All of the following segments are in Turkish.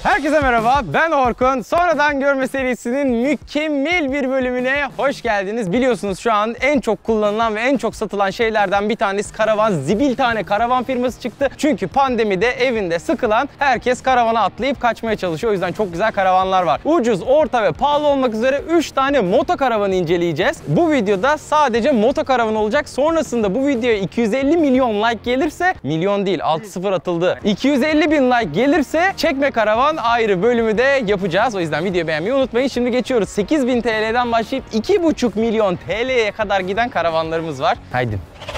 Herkese merhaba, ben Orkun. Sonradan Görme serisinin mükemmel bir bölümüne hoş geldiniz. Biliyorsunuz şu an en çok kullanılan ve en çok satılan şeylerden bir tanesi karavan. Zibil tane karavan firması çıktı. Çünkü pandemide evinde sıkılan herkes karavana atlayıp kaçmaya çalışıyor. O yüzden çok güzel karavanlar var. Ucuz, orta ve pahalı olmak üzere 3 tane moto karavanı inceleyeceğiz. Bu videoda sadece moto karavan olacak. Sonrasında bu videoya 250 milyon like gelirse, milyon değil 6-0 atıldı. 250 bin like gelirse çekme karavan ayrı bölümü de yapacağız. O yüzden videoyu beğenmeyi unutmayın. Şimdi geçiyoruz. 8.000 TL'den başlayıp 2,5 milyon TL'ye kadar giden karavanlarımız var. Haydi.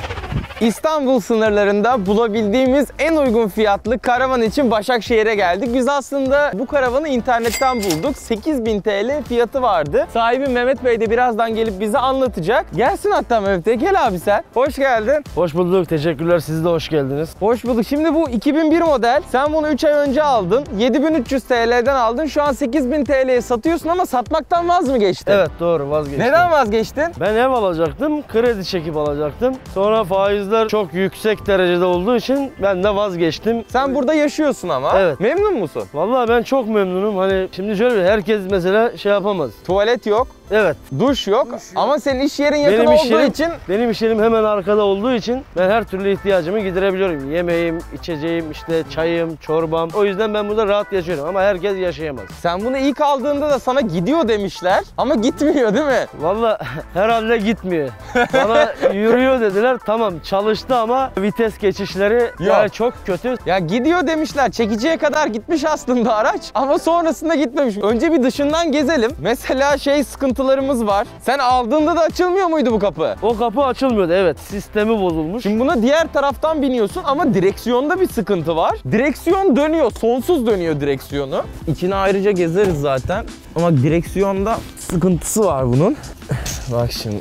İstanbul sınırlarında bulabildiğimiz en uygun fiyatlı karavan için Başakşehir'e geldik. Biz aslında bu karavanı internetten bulduk. 8.000 TL fiyatı vardı. Sahibi Mehmet Bey de birazdan gelip bize anlatacak. Gelsin hatta Mehmet Bey. Gel abi sen. Hoş geldin. Hoş bulduk. Teşekkürler. Siz de hoş geldiniz. Hoş bulduk. Şimdi bu 2001 model. Sen bunu 3 ay önce aldın. 7.300 TL'den aldın. Şu an 8.000 TL'ye satıyorsun ama satmaktan vaz mı geçtin? Evet, doğru, vazgeçtim. Neden vazgeçtin? Ben ev alacaktım. Kredi çekip alacaktım. Sonra faizler çok yüksek derecede olduğu için ben de vazgeçtim. Sen burada yaşıyorsun ama. Evet. Memnun musun? Vallahi ben çok memnunum. Hani şimdi şöyle herkes mesela şey yapamaz. Tuvalet yok. Evet. Duş yok. Ama senin iş yerin yakın olduğu için benim iş yerim hemen arkada olduğu için ben her türlü ihtiyacımı giderebiliyorum. Yemeğim, içeceğim, işte çayım, çorbam. O yüzden ben burada rahat yaşıyorum ama herkes yaşayamaz. sen bunu ilk aldığında da sana gidiyor demişler ama gitmiyor değil mi? Vallahi herhalde gitmiyor. Bana yürüyor dediler. Tamam çalıştı ama vites geçişleri yani çok kötü. Ya gidiyor demişler. Çekiciye kadar gitmiş aslında araç ama sonrasında gitmemiş. Önce bir dışından gezelim. Mesela sıkıntılarımız var. Sen aldığında da açılmıyor muydu bu kapı? O kapı açılmıyordu, evet. Sistemi bozulmuş. Şimdi buna diğer taraftan biniyorsun ama direksiyonda bir sıkıntı var. Direksiyon dönüyor. Sonsuz dönüyor direksiyonu. İçini ayrıca gezeriz zaten. Ama direksiyonda sıkıntısı var bunun. Bak şimdi.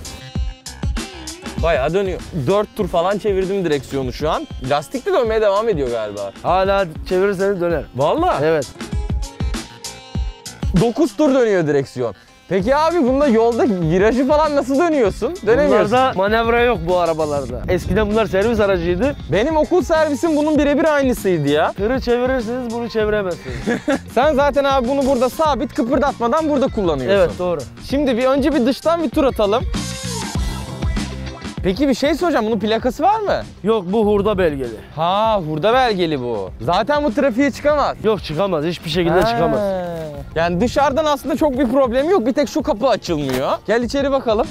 Bayağı dönüyor. 4 tur falan çevirdim direksiyonu şu an. Lastik de dönmeye devam ediyor galiba. Hala çevirirseniz döner. Vallahi. Evet. 9 tur dönüyor direksiyon. Peki abi bunda yolda virajı falan nasıl dönüyorsun? Dönemiyorsun. Bunlarda manevra yok bu arabalarda. Eskiden bunlar servis aracıydı. Benim okul servisim bunun birebir aynısıydı ya. Tırı çevirirsiniz, bunu çeviremezsiniz. Sen zaten abi bunu burada sabit kıpırdatmadan burada kullanıyorsun. Evet, doğru. Şimdi önce bir dıştan bir tur atalım. Peki bir şey soracağım. Bunun plakası var mı? Yok, bu hurda belgeli. Ha, hurda belgeli bu. Zaten bu trafiğe çıkamaz. Yok, çıkamaz. Hiçbir şekilde çıkamaz. Yani dışarıdan aslında çok bir problemi yok. Bir tek şu kapı açılmıyor. Gel içeri bakalım.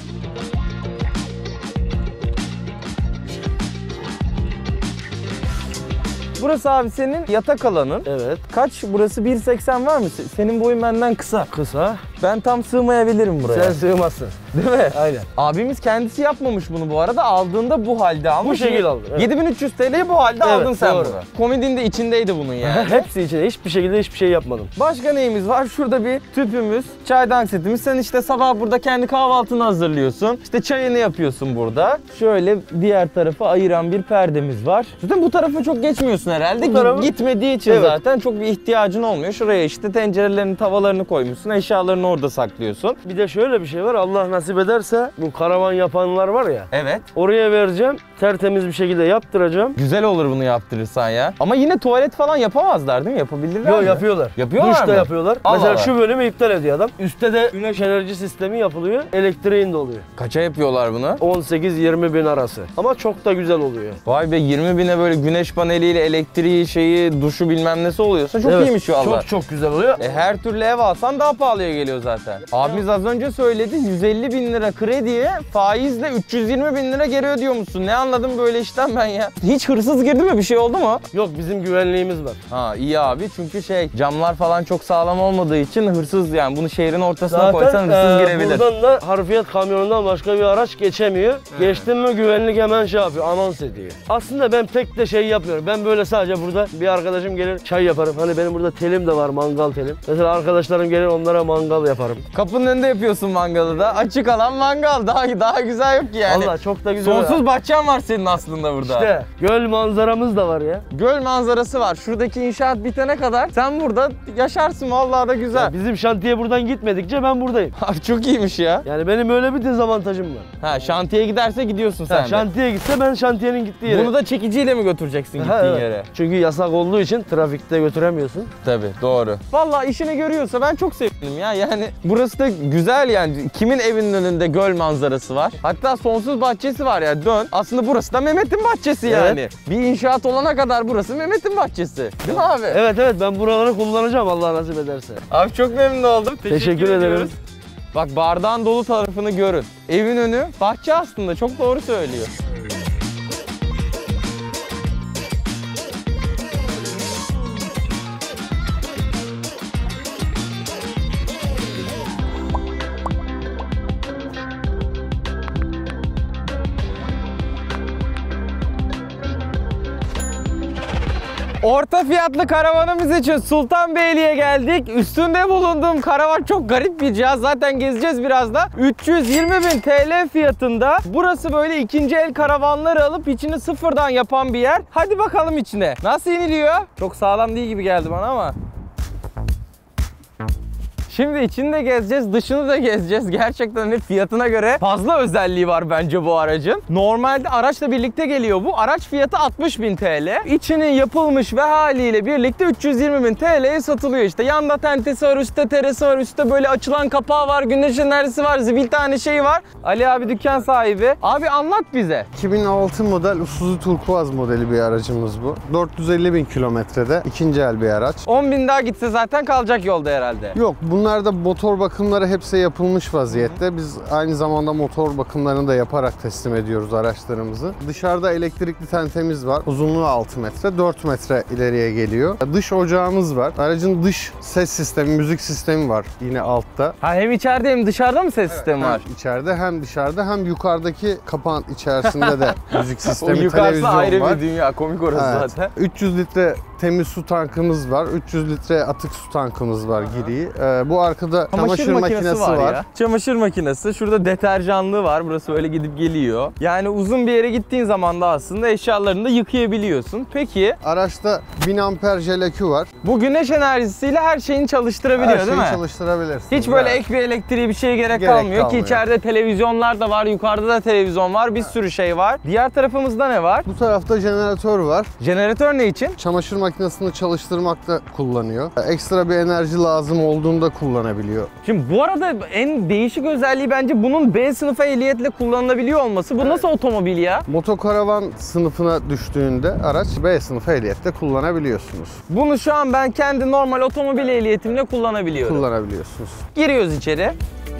Burası abi senin yatak alanın. Evet. Kaç? Burası 1.80 var mı? Senin boyun benden kısa. Kısa. Ben tam sığmayabilirim buraya. Sen sığmazsın. Değil mi? Aynen. Abimiz kendisi yapmamış bunu bu arada. Aldığında bu halde almış. Bu şekilde aldı. Evet. 7300 TL'yi bu halde Evet, aldın sen doğru. bunu. Komedin de içindeydi bunun yani. Hepsi içinde. Hiçbir şekilde hiçbir şey yapmadım. Başka neyimiz var? Şurada bir tüpümüz, çaydanlık setimiz. Sen işte sabah burada kendi kahvaltını hazırlıyorsun. İşte çayını yapıyorsun burada. Şöyle diğer tarafa ayıran bir perdemiz var. Zaten bu tarafa çok geçmiyorsun herhalde. Bu tarafı... Gitmediği için evet. Zaten çok bir ihtiyacın olmuyor. Şuraya işte tencerelerini, tavalarını koymuşsun. Eşyalarını orada saklıyorsun. Bir de şöyle bir şey var. Allah nasip ederse bu karavan yapanlar var ya. Evet. Oraya vereceğim. Tertemiz bir şekilde yaptıracağım. Güzel olur bunu yaptırırsan ya. Ama yine tuvalet falan yapamazlar değil mi? Yapabilirler mi? Yok, yapıyorlar. Yapıyorlar Duş da mı? yapıyorlar. Allah Mesela Allah. şu bölümü iptal ediyor adam. Üstte de güneş enerji sistemi yapılıyor. Elektriğin de oluyor. Kaça yapıyorlar bunu? 18-20 bin arası. Ama çok da güzel oluyor. Vay be, 20 bine böyle güneş paneliyle elektriği, duşu bilmem nesi oluyorsa çok iyiymiş valla. Çok çok güzel oluyor. Her türlü ev alsan daha pahalıya geliyor zaten. Abimiz az önce söyledi, 150 bin lira krediye faizle 320 bin lira geri ödüyormuşsun. Ne anladım böyle işten ben ya. Hiç hırsız girdi mi? Bir şey oldu mu? Yok, bizim güvenliğimiz var. Ha iyi abi, çünkü camlar falan çok sağlam olmadığı için hırsız, yani bunu şehrin ortasına koysan hırsız girebilir. Buradan da harfiyat kamyonundan başka bir araç geçemiyor. Geçtin mi güvenlik hemen şey yapıyor, anons ediyor. Aslında ben pek de şey yapmıyorum. Ben böyle sadece burada bir arkadaşım gelir çay yaparım. Hani benim burada telim de var, mangal telim. Mesela arkadaşlarım gelir, onlara mangal yaparım. Kapının önünde yapıyorsun mangalı da. Açık alan mangal. Daha güzel yok ki yani. Vallahi çok da güzel. Sonsuz bahçen var senin aslında burada. İşte göl manzaramız da var ya. Göl manzarası var. Şuradaki inşaat bitene kadar sen burada yaşarsın. Vallahi da güzel. Ya bizim şantiye buradan gitmedikçe ben buradayım. Abi çok iyiymiş ya. Yani benim öyle bir dezavantajım var. Ha, şantiye giderse gidiyorsun sen de. Şantiye gitse ben şantiyenin gittiği yere. Bunu da çekiciyle mi götüreceksin gittiğin Evet. yere? Çünkü yasak olduğu için trafikte götüremiyorsun. Tabii doğru. Vallahi işini görüyorsa ben çok sevindim ya. Yani burası da güzel yani. Kimin evinin önünde göl manzarası var? Hatta sonsuz bahçesi var ya, dön. Aslında burası da Mehmet'in bahçesi yani. Bir inşaat olana kadar burası Mehmet'in bahçesi. Değil mi abi? Evet ben buraları kullanacağım Allah nasip ederse. Abi çok memnun oldum. Teşekkür ederim. ediyoruz. Bak, bardağın dolu tarafını görün. Evin önü bahçe aslında, çok doğru söylüyor. Orta fiyatlı karavanımız için Sultanbeyli'ye geldik. Üstünde bulunduğum karavan çok garip bir cihaz. Zaten gezeceğiz biraz da. 320.000 TL fiyatında. Burası böyle ikinci el karavanları alıp içini sıfırdan yapan bir yer. Hadi bakalım içine. Nasıl iniliyor? Çok sağlam değil gibi geldi bana ama. Şimdi içini de gezeceğiz, dışını da gezeceğiz. Gerçekten hani fiyatına göre fazla özelliği var bence bu aracın. Normalde araçla birlikte geliyor bu. Araç fiyatı 60.000 TL. İçinin yapılmış ve haliyle birlikte 320.000 TL'ye satılıyor işte. Yanda tentesi var, üstte terası var, üstte böyle açılan kapağı var, güneş enerjisi var, zibil tane şey var. Ali abi dükkan sahibi. Abi anlat bize. 2006 model Isuzu Turkuaz modeli bir aracımız bu. 450.000 kilometrede ikinci el bir araç. 10.000 daha gitse zaten kalacak yolda herhalde. Yok, bunlarda motor bakımları hepsi yapılmış vaziyette. Biz aynı zamanda motor bakımlarını da yaparak teslim ediyoruz araçlarımızı. Dışarıda elektrikli tentemiz var. Uzunluğu 6 metre, 4 metre ileriye geliyor. Dış ocağımız var. Aracın dış ses sistemi, müzik sistemi var yine altta. Ha, hem içeride hem dışarıda mı ses sistemi var? Hem içeride hem dışarıda hem yukarıdaki kapağın içerisinde de müzik O sistemi, yukarısı televizyon ayrı var. bir dünya, komik orası Evet. zaten. 300 litre temiz su tankımız var. 300 litre atık su tankımız var giri. Bu arkada çamaşır makinesi var. Ya. Çamaşır makinesi. Şurada deterjanlığı var. Burası böyle gidip geliyor. Yani uzun bir yere gittiğin zaman da aslında eşyalarını da yıkayabiliyorsun. Peki Araçta 1000 amper jelekü var. bu güneş enerjisiyle her şeyini çalıştırabiliyor Her değil mi? şeyi çalıştırabilirsin. Hiç böyle Evet. ek bir elektriğe bir şeye gerek Gerek kalmıyor ki kalmıyor. içeride televizyonlar da var, yukarıda da televizyon var, bir sürü şey var. Diğer tarafımızda ne var? Bu tarafta jeneratör var. Jeneratör ne için? Çamaşır makinesini çalıştırmakta kullanıyor. Ekstra bir enerji lazım olduğunda kullanabiliyor. Şimdi bu arada en değişik özelliği bence bunun B sınıfı ehliyetle kullanılabiliyor olması. Bu nasıl otomobil ya? Motokaravan sınıfına düştüğünde araç B sınıfı ehliyette kullanabiliyorsunuz. Bunu şu an ben kendi normal otomobil ehliyetimle kullanabiliyorum. Kullanabiliyorsunuz. Giriyoruz içeri.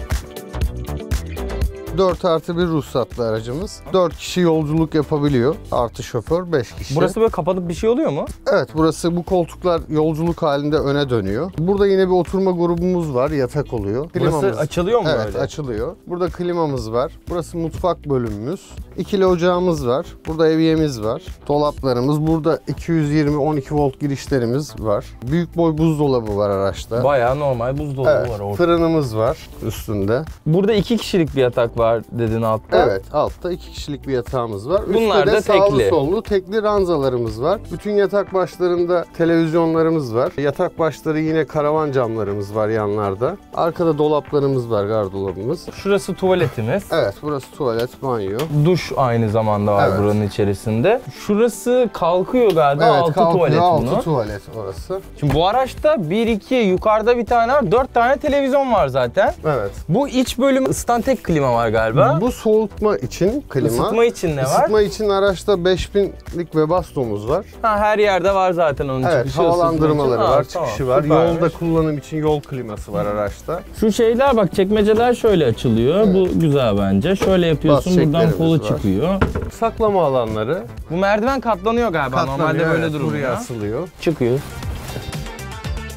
4+1 ruhsatlı aracımız. 4 kişi yolculuk yapabiliyor. Artı şoför 5 kişi. Burası böyle kapatıp bir şey oluyor mu? Evet, burası, bu koltuklar yolculuk halinde öne dönüyor. Burada yine bir oturma grubumuz var, yatak oluyor. Burası açılıyor mu Evet, böyle? açılıyor. Burada klimamız var. Burası mutfak bölümümüz. İkili ocağımız var. Burada evyemiz var. Dolaplarımız. Burada 220-12 volt girişlerimiz var. Büyük boy buzdolabı var araçta. Bayağı normal buzdolabı Evet, var orada. fırınımız var üstünde. Burada 2 kişilik bir yatak var dedin altta. Evet, altta 2 kişilik bir yatağımız var. Bunlar Üstte de da sağlı tekli. sollu tekli ranzalarımız var. Bütün yatak başlarında televizyonlarımız var. Yatak başları yine karavan camlarımız var yanlarda. Arkada dolaplarımız var, gardırobumuz. Şurası tuvaletimiz. Evet, burası tuvalet, banyo. Duş aynı zamanda var Evet. buranın içerisinde. Şurası kalkıyor galiba, Evet, altı kalkıyor, tuvalet altı bunu. tuvalet orası. Şimdi bu araçta 1, 2, yukarıda bir tane var, 4 tane televizyon var zaten. Evet. Bu iç bölüm ısıtan tek klima var galiba. Bu soğutma için klima. Isıtma için ne var? Isıtma için araçta 5000'lik Webasto'muz var. Ha, her yerde var zaten onun Evet, çıkışı. havalandırmaları ısıtma için. var, Ha, tamam, çıkışı var. süpermiş. Yolda kullanım için yol kliması var araçta. Şu şeyler bak, çekmeceler şöyle açılıyor. Bu güzel bence. Şöyle yapıyorsun, Bas buradan çeklerimiz kolu var. çıkıyor. Saklama alanları. Bu merdiven katlanıyor galiba. Normalde Katlanıyor, böyle evet, durmuyor. buraya asılıyor. Çıkıyor.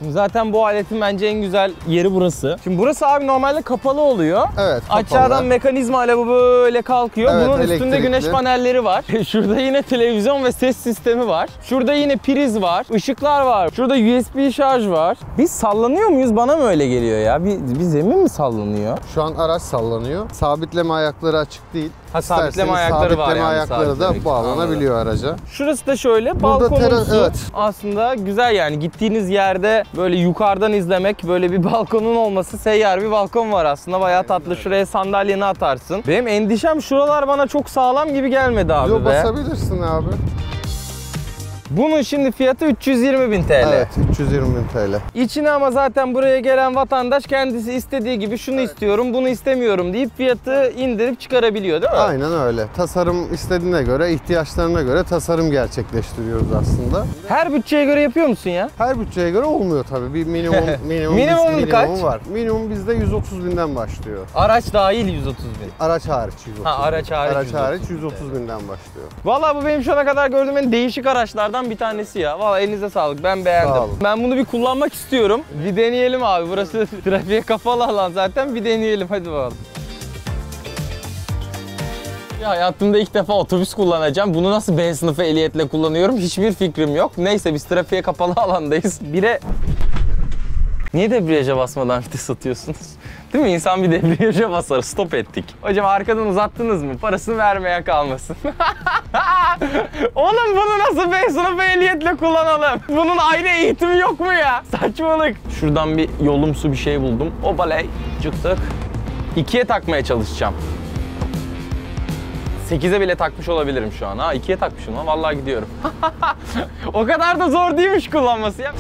Şimdi zaten bu aletin bence en güzel yeri burası. Şimdi burası abi normalde kapalı oluyor. Evet, kapalı. Aşağıdan mekanizma ile bu böyle kalkıyor. Evet, Bunun üstünde elektrikli. güneş panelleri var. Şurada yine televizyon ve ses sistemi var. Şurada yine priz var. Işıklar var. Şurada USB şarj var. Biz sallanıyor muyuz? Bana mı öyle geliyor ya? Bir zemin mi sallanıyor? Şu an araç sallanıyor. Sabitleme ayakları açık değil. Ha, sabitleme İsterseniz ayakları var sabitleme yani, ayakları sabitlemek. da bağlanabiliyor araca. Şurası da şöyle Burada balkonumsu. evet. Aslında güzel yani, gittiğiniz yerde böyle yukarıdan izlemek, böyle bir balkonun olması, seyyar bir balkon var aslında, bayağı tatlı. Şuraya sandalyeni atarsın. Benim endişem şuralar bana çok sağlam gibi gelmedi abi Yo, be. basabilirsin abi. Bunun şimdi fiyatı 320.000 TL. Evet, 320.000 TL. İçine ama zaten buraya gelen vatandaş kendisi istediği gibi şunu istiyorum, bunu istemiyorum deyip fiyatı indirip çıkarabiliyor değil mi? Aynen öyle. Tasarım istediğine göre, ihtiyaçlarına göre tasarım gerçekleştiriyoruz aslında. Her bütçeye göre yapıyor musun ya? Her bütçeye göre olmuyor tabii. Bir minimum Minimum kaç? var. Minimum bizde 130.000'den başlıyor. Araç dahil 130.000. Araç hariç 130.000. Ha, araç hariç Araç 130.000. hariç 130.000'den başlıyor. Vallahi bu benim şu ana kadar gördüğüm en değişik araçlardan bir tanesi ya. Vallahi elinize sağlık. Ben beğendim. Sağ olun. Ben bunu bir kullanmak istiyorum. Bir deneyelim abi. Burası trafiğe kapalı alan zaten. Bir deneyelim. Hadi bakalım. Ya hayatımda ilk defa otobüs kullanacağım. Bunu nasıl B sınıfı ehliyetle kullanıyorum hiçbir fikrim yok. Neyse, biz trafiğe kapalı alandayız. Niye debriyaja basmadan vites atıyorsunuz? Değil mi? İnsan bir debriyaja basar. Stop ettik. Hocam arkadan uzattınız mı? Parasını vermeye kalmasın. Oğlum bunu nasıl B sınıfı ehliyetle kullanalım? Bunun ayrı eğitimi yok mu ya? Saçmalık. Şuradan bir yolumsu bir şey buldum. Obaley. Çıktık. 2'ye takmaya çalışacağım. 8'e bile takmış olabilirim şu an. Ha, 2'ye takmışım lan. Vallahi gidiyorum. O kadar da zor değilmiş kullanması ya.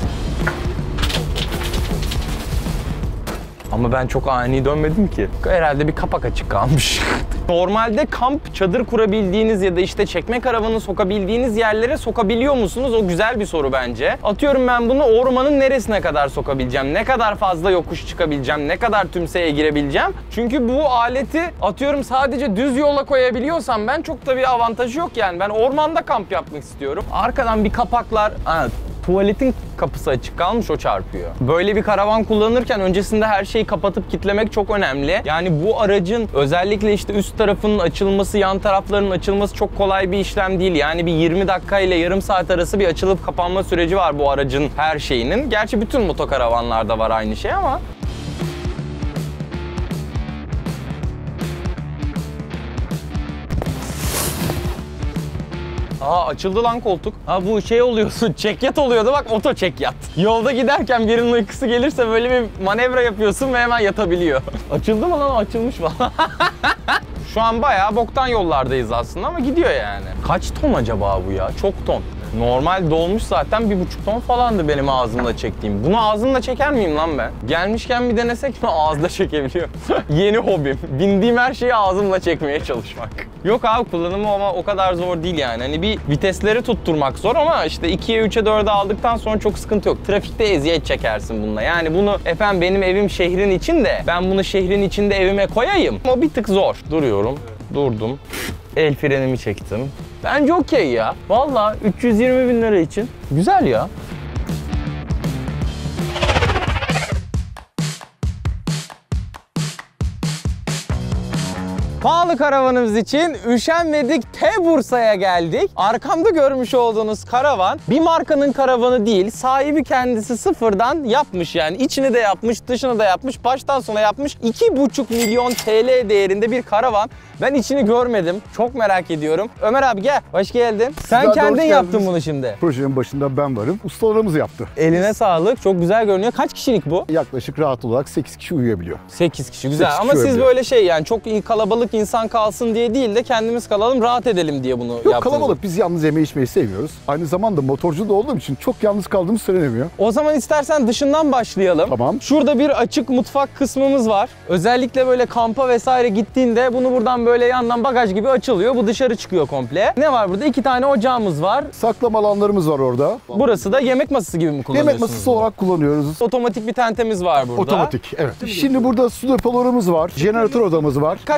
Ama ben çok ani dönmedim ki. Herhalde bir kapak açık kalmış. Normalde kamp, çadır kurabildiğiniz ya da işte çekme karavanı sokabildiğiniz yerlere sokabiliyor musunuz? O güzel bir soru bence. Atıyorum, ben bunu ormanın neresine kadar sokabileceğim? Ne kadar fazla yokuş çıkabileceğim? Ne kadar tümseye girebileceğim? Çünkü bu aleti atıyorum sadece düz yola koyabiliyorsam ben, çok da bir avantajı yok yani. Ben ormanda kamp yapmak istiyorum. Arkadan bir kapaklar... Tuvaletin kapısı açık kalmış, o çarpıyor. Böyle bir karavan kullanırken öncesinde her şeyi kapatıp kilitlemek çok önemli. Yani bu aracın özellikle işte üst tarafının açılması, yan taraflarının açılması çok kolay bir işlem değil. Yani bir 20 dakika ile yarım saat arası bir açılıp kapanma süreci var bu aracın her şeyinin. Gerçi bütün motokaravanlarda var aynı şey ama. Aa, açıldı lan koltuk. Ha, bu şey oluyorsun, çekyat oluyordu bak, oto çekyat. Yolda giderken birinin uykusu gelirse böyle bir manevra yapıyorsun ve hemen yatabiliyor. Açıldı mı lan? Açılmış falan. Şu an bayağı boktan yollardayız aslında ama gidiyor yani. Kaç ton acaba bu ya? Çok ton. Normal dolmuş zaten 1,5 ton falandı benim ağzımla çektiğim. Bunu ağzımla çeker miyim lan ben? Gelmişken bir denesek mi? Ağızla çekebiliyorum. Yeni hobim. Bindiğim her şeyi ağzımla çekmeye çalışmak. Yok abi, kullanımı ama o kadar zor değil yani. Hani bir vitesleri tutturmak zor ama işte 2'ye 3'e 4'e aldıktan sonra çok sıkıntı yok. Trafikte eziyet çekersin bununla. Yani bunu efendim benim evim şehrin içinde, ben bunu şehrin içinde evime koyayım. O bir tık zor. Duruyorum. Durdum. El frenimi çektim. Bence okey ya. Vallahi 320.000 lira için güzel ya. Pahalı karavanımız için üşenmedik, Bursa'ya geldik. Arkamda görmüş olduğunuz karavan bir markanın karavanı değil. Sahibi kendisi sıfırdan yapmış yani. İçini de yapmış, dışını da yapmış, baştan sona yapmış. 2,5 milyon TL değerinde bir karavan. Ben içini görmedim. Çok merak ediyorum. Ömer abi gel. Hoş geldin. Sen Sizler de kendin hoş yaptın geldiniz. bunu şimdi. Projenin başında ben varım. Ustalarımız yaptı. Eline sağlık. Çok güzel görünüyor. Kaç kişilik bu? Yaklaşık rahat olarak 8 kişi uyuyabiliyor. 8 kişi. Güzel. 8 Ama kişi siz uyuyabiliyor. böyle şey yani çok iyi kalabalık insan kalsın diye değil de kendimiz kalalım, rahat edelim diye bunu Yok, yaptınız. kalabalık. Biz yalnız yeme içmeyi sevmiyoruz. Aynı zamanda motorcu da olduğum için çok yalnız kaldığımız söylenemiyor. O zaman istersen dışından başlayalım. Tamam. Şurada bir açık mutfak kısmımız var. Özellikle böyle kampa vesaire gittiğinde bunu buradan böyle yandan bagaj gibi açılıyor. Bu dışarı çıkıyor komple. Ne var burada? 2 tane ocağımız var. Saklama alanlarımız var orada. Burası da yemek masası gibi mi kullanıyorsunuz? Yemek masası olarak kullanıyoruz. Otomatik bir tentemiz var burada. Otomatik, evet. Şimdi burada su depolarımız var. Jeneratör odamız var. Kaç litre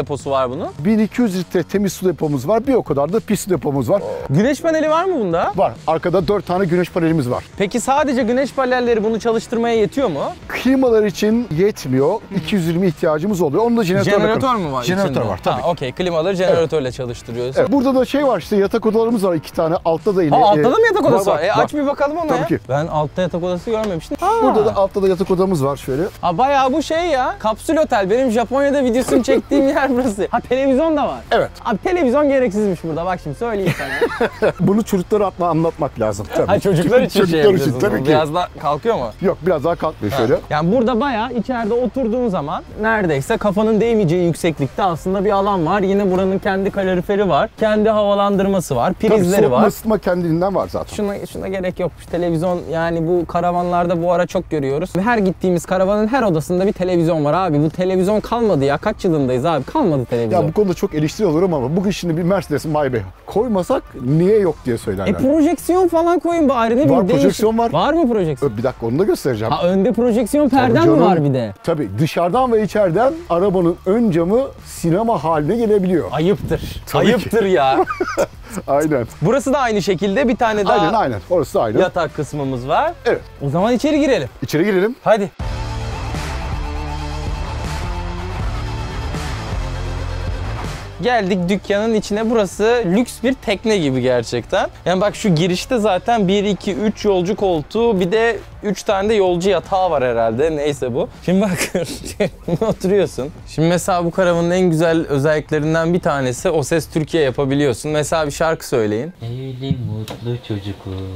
deposu var bunun? 1200 litre temiz su depomuz var. Bir o kadar da pis su depomuz var. Güneş paneli var mı bunda? Var. Arkada 4 tane güneş panelimiz var. Peki sadece güneş panelleri bunu çalıştırmaya yetiyor mu? Klimalar için yetmiyor. 220 ihtiyacımız oluyor. Onun da Jeneratör mü var Jeneratör içinde? var tabii. Ha, okey. Klimaları jeneratörle çalıştırıyoruz. Evet, burada da şey var işte yatak odalarımız var 2 tane. Altta da yine. Ha, altta da mı yatak odası var? var. Aç bir bakalım ona Tabii ya. ki. Ben altta yatak odası görmemiştim. Ha. Burada da altta da yatak odamız var şöyle. Ha, bayağı bu şey ya. Kapsül otel. Benim Japonya'da videosunu çektiğim yer burası. Ha, televizyon da var. Evet. Abi televizyon gereksizmiş burada. Bak şimdi söyleyeyim sana. Bunu çocuklara anlatmak lazım tabii. Ha, çocuklar için şey Çocuklar için yapıyorsunuz. tabii ki. Biraz da kalkıyor mu? Yok biraz daha kalkmıyor şöyle. Yani burada bayağı içeride oturduğun zaman neredeyse kafanın değmeyeceği yükseklikte aslında bir alan var. Yine buranın kendi kaloriferi var. Kendi havalandırması var. Prizleri Tabii, var. ısıtma kendiliğinden var zaten. Şuna gerek yokmuş. Televizyon yani bu karavanlarda bu ara çok görüyoruz. Ve her gittiğimiz karavanın her odasında bir televizyon var abi. Bu televizyon kalmadı ya. Kaç yılındayız abi? Kalmadı televizyon. Ya bu konuda çok eleştiri olurum ama bugün şimdi bir Mercedes Maybach koymasak niye yok diye söylerler. Projeksiyon falan koyun bari, ne bileyim. Var, projeksiyon var. Var mı projeksiyon? Bir dakika onu da göstereceğim. Ha, önde projeksiyon perden mi canım. var bir de? Tabii dışarıdan ve içeriden arabanın ön camı sinema haline gelebiliyor. Ayıptır. Tabii Ayıptır ya. Aynen. Burası da aynı şekilde bir tane daha Aynen. Orası da aynı. yatak kısmımız var. Evet. O zaman içeri girelim. İçeri girelim. Hadi. Geldik dükkanın içine. Burası lüks bir tekne gibi gerçekten. Yani bak şu girişte zaten 1, 2, 3 yolcu koltuğu, bir de 3 tane de yolcu yatağı var herhalde. Neyse bu. Şimdi bak oturuyorsun. Şimdi mesela bu karavanın en güzel özelliklerinden bir tanesi O Ses Türkiye yapabiliyorsun. Mesela bir şarkı söyleyin. Evli mutlu çocuklu.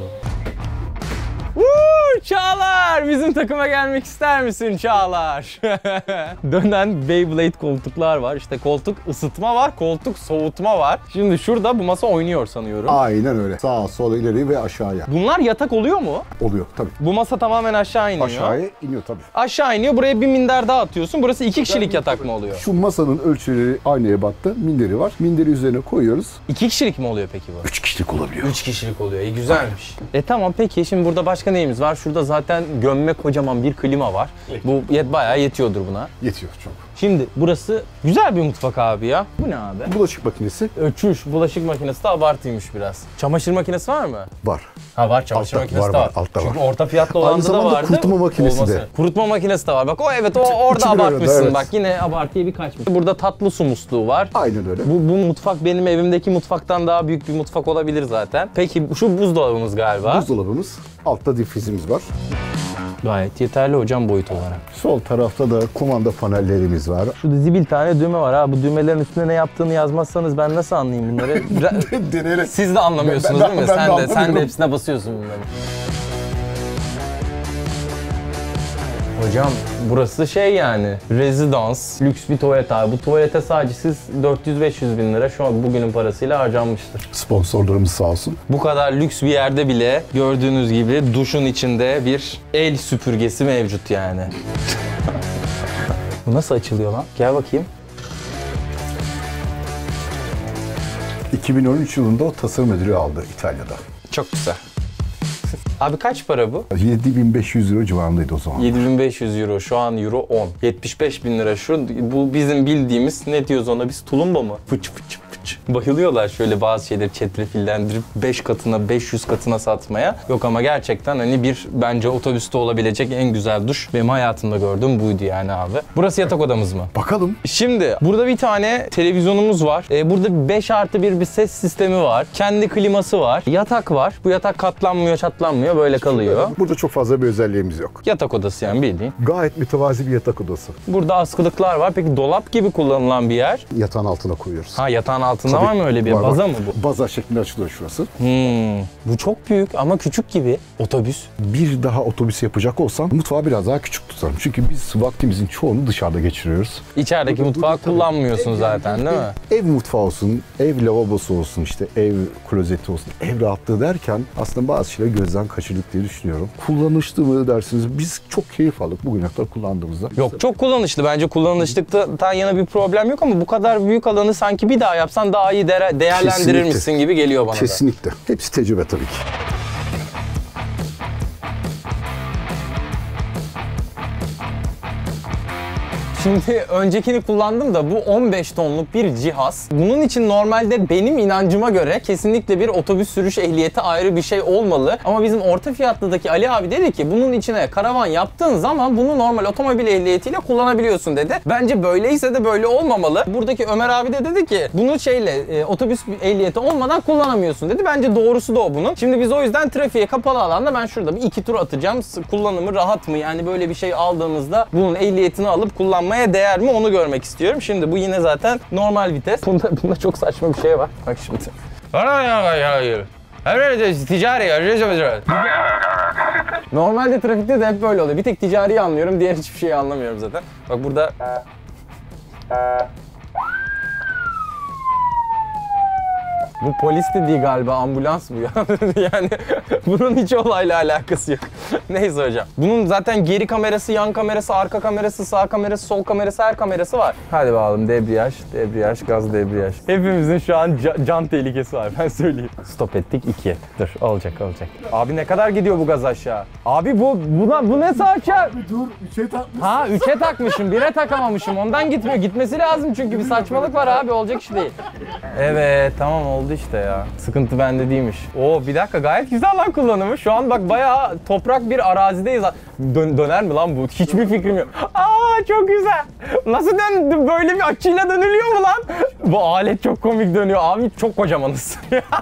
Çağlar! Bizim takıma gelmek ister misin Çağlar? Dönen Beyblade koltuklar var. İşte koltuk ısıtma var, koltuk soğutma var. Şimdi şurada bu masa oynuyor sanıyorum. Aynen öyle. Sağa, sola, ileri ve aşağıya. Bunlar yatak oluyor mu? Oluyor tabii. Bu masa tamamen aşağı iniyor. Aşağıya iniyor tabii. Aşağı iniyor. Buraya bir minder daha atıyorsun. Burası 2 kişilik yatak mı oluyor? Şu masanın ölçüleri aynı ebatta. Minderi var. Minderi üzerine koyuyoruz. 2 kişilik mi oluyor peki bu? 3 kişilik olabiliyor. 3 kişilik oluyor. Güzelmiş. Tamam peki şimdi burada başka neyimiz var? Şurada zaten gömme kocaman bir klima var. Bu bayağı yetiyordur buna. Yetiyor çok. Şimdi burası güzel bir mutfak abi ya. Bu ne abi? Bulaşık makinesi Öçüş, bulaşık makinesi de abartıymış biraz. Çamaşır makinesi var mı? var. Ha var, çamaşır Altta, makinesi var, de var. var, altta Çünkü var. orta fiyatlı Aynı olanda da zamanda vardı. kurutma makinesi de. Kurutma makinesi de var. Bak o evet, o orada 2 lirada, abartmışsın. evet. Bak yine abartıya bir kaçmış. Burada tatlı su musluğu var. Aynen öyle. Bu mutfak benim evimdeki mutfaktan daha büyük bir mutfak olabilir zaten. Peki şu buzdolabımız galiba. Buzdolabımız. Altta difrizimiz var. Gayet yeterli hocam boyut olarak. Sol tarafta da kumanda panellerimiz var. Şurada zibil tane düğme var ha. Bu düğmelerin üstünde ne yaptığını yazmazsanız ben nasıl anlayayım bunları? Deneyerek. Siz de anlamıyorsunuz Ben- değil mi? ben de Sen de anlamıyorum. hepsine basıyorsun bunları. Hocam burası şey yani rezidans, lüks bir tuvalet abi. Bu tuvalete sadece siz 400-500 bin lira şu an bugünün parasıyla harcanmıştır. Sponsorlarımız sağ olsun. Bu kadar lüks bir yerde bile gördüğünüz gibi duşun içinde bir el süpürgesi mevcut yani. Bu nasıl açılıyor lan? Gel bakayım. 2013 yılında o tasarım ödülü aldı İtalya'da. Çok güzel. Abi kaç para bu? 7500 euro civarındaydı o zaman. 7500 euro, şu an euro 10. 75 bin lira şu. Bu bizim bildiğimiz, ne diyoruz ona biz, tulumba mı? Fıç fıç fıç. Bayılıyorlar şöyle bazı şeyleri çetrefillendirip 5 katına 500 katına satmaya. Yok ama gerçekten hani bir bence otobüste olabilecek en güzel duş benim hayatımda gördüğüm buydu yani abi. Burası yatak odamız mı? Bakalım. Şimdi burada bir tane televizyonumuz var. Burada 5+1 bir ses sistemi var. Kendi kliması var. Yatak var. Bu yatak katlanmıyor, çatlanmıyor. Böyle kalıyor. Burada çok fazla bir özelliğimiz yok. Yatak odası yani bildiğin. Gayet mütevazi bir yatak odası. Burada askılıklar var. Peki dolap gibi kullanılan bir yer. Yatağın altına koyuyoruz. Ha, yatağın altında Tabii, var mı öyle bir? var, Baza var. mı bu? Baza şeklinde açılıyor şurası. Bu çok büyük ama küçük gibi. Otobüs. Bir daha otobüs yapacak olsam mutfağı biraz daha küçük tutarım. Çünkü biz vaktimizin çoğunu dışarıda geçiriyoruz. İçerideki mutfağı kullanmıyorsun zaten değil mi? Ev mutfağı olsun, ev lavabosu olsun, işte ev klozeti olsun, ev rahatlığı derken aslında bazı şeyleri gözden kaçırdık diye düşünüyorum. Kullanışlı mı dersiniz? Biz çok keyif aldık bugüne kadar kullandığımızda. Yok, çok kullanışlı. Bence kullanışlıktan yana bir problem yok ama bu kadar büyük alanı sanki bir daha yapsan daha iyi değerlendirirmişsin gibi geliyor bana da. Kesinlikle. Hepsi tecrübe tabii ki. Şimdi öncekini kullandım da bu 15 tonluk bir cihaz. Bunun için normalde benim inancıma göre kesinlikle bir otobüs sürüş ehliyeti ayrı bir şey olmalı. Ama bizim orta fiyatlıdaki Ali abi dedi ki bunun içine karavan yaptığın zaman bunu normal otomobil ehliyetiyle kullanabiliyorsun dedi. Bence böyleyse de böyle olmamalı. Buradaki Ömer abi de dedi ki bunu otobüs ehliyeti olmadan kullanamıyorsun dedi. Bence doğrusu da o bunun. Şimdi biz o yüzden trafiğe kapalı alanda ben şurada bir 2 tur atacağım. Kullanımı rahat mı? Yani böyle bir şey aldığımızda bunun ehliyetini alıp kullanmaya değer mi? Onu görmek istiyorum. Şimdi bu yine zaten normal vites. Bunda çok saçma bir şey var. Bak şimdi. Ticari. Normalde trafikte de hep böyle oluyor. Bir tek ticari anlıyorum. Diğer hiçbir şeyi anlamıyorum zaten. Bak burada bu polis de değil galiba, ambulans bu ya. Yani bunun hiç olayla alakası yok. Neyse hocam. Bunun zaten geri kamerası, yan kamerası, arka kamerası, sağ kamerası, sol kamerası, her kamerası var. Hadi bakalım, debriyaj, gaz, debriyaj. Hepimizin şu an can tehlikesi var, ben söyleyeyim. Stop ettik 2. Dur, olacak. Abi ne kadar gidiyor bu gaz aşağı? Abi bu ne sağ aşağı? Dur 3'e takmış. Ha 3'e takmışım, 1'e takamamışım. Ondan gitmiyor. Gitmesi lazım çünkü bir saçmalık var abi, olacak iş değil. Evet, tamam oldu işte ya. Sıkıntı bende değilmiş. Oo bir dakika, gayet güzel lan kullanımı. Şu an bak bayağı toprak bir arazideyiz. Döner mi lan bu? Hiçbir fikrim yok. Aa çok güzel. Nasıl döndü? Böyle bir açıyla dönülüyor mu lan? Bu alet çok komik dönüyor. Abi çok kocamanız.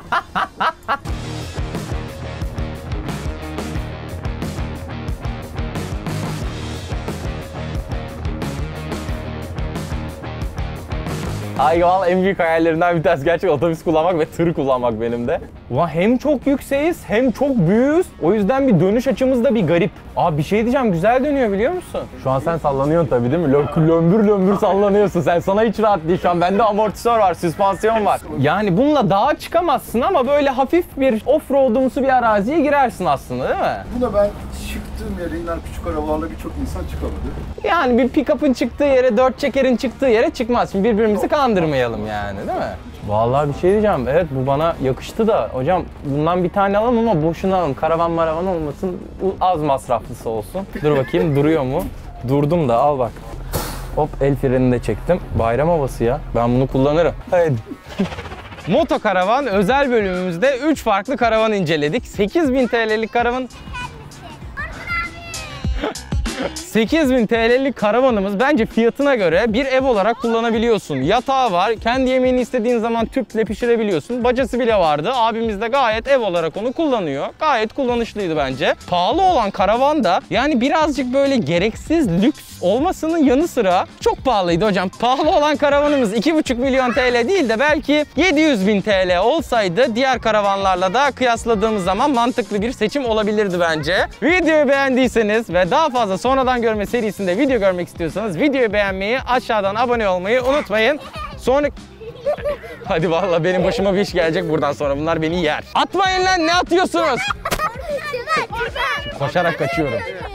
Ay vallahi en büyük hayallerimden bir tanesi gerçekten otobüs kullanmak ve tır kullanmak benim de. Ulan hem çok yükseğiz hem çok büyüğüz. O yüzden bir dönüş açımız da bir garip. Abi bir şey diyeceğim, güzel dönüyor biliyor musun? Şu an sen sallanıyorsun tabii değil mi? Lömbür sallanıyorsun. Sana hiç rahat değil şu an. Bende amortisör var, süspansiyon var. Yani bununla dağa çıkamazsın ama böyle hafif bir off-road'umsu bir araziye girersin aslında değil mi? Buna ben çıktığım yere inen küçük arabalarla birçok insan çıkamadı. Yani bir pick-up'ın çıktığı yere, 4 çekerin çıktığı yere çıkmaz. Şimdi birbirimizi kandırmayalım yani değil mi? Vallahi bir şey diyeceğim. Evet bu bana yakıştı da hocam bundan bir tane alalım ama boşuna alalım. Karavan maravan olmasın. Az masraflısı olsun. Dur bakayım duruyor mu? Durdum da al bak. Hop el frenini de çektim. Bayram havası ya. Ben bunu kullanırım. Evet. Moto Karavan özel bölümümüzde 3 farklı karavan inceledik. 8.000 TL'lik karavan... 8.000 TL'lik karavanımız bence fiyatına göre bir ev olarak kullanabiliyorsun. Yatağı var, kendi yemeğini istediğin zaman tüple pişirebiliyorsun. Bacası bile vardı. Abimiz de gayet ev olarak onu kullanıyor. Gayet kullanışlıydı bence. Pahalı olan karavan da yani birazcık böyle gereksiz lüks olmasının yanı sıra çok pahalıydı hocam. Pahalı olan karavanımız 2,5 milyon TL değil de belki 700.000 TL olsaydı diğer karavanlarla da kıyasladığımız zaman mantıklı bir seçim olabilirdi bence. Videoyu beğendiyseniz ve daha fazla sonradan görme serisinde video görmek istiyorsanız videoyu beğenmeyi, aşağıdan abone olmayı unutmayın. Hadi vallahi benim başıma bir iş gelecek buradan sonra. Bunlar beni yer. Atmayın lan, ne atıyorsunuz? Koşarak kaçıyorum.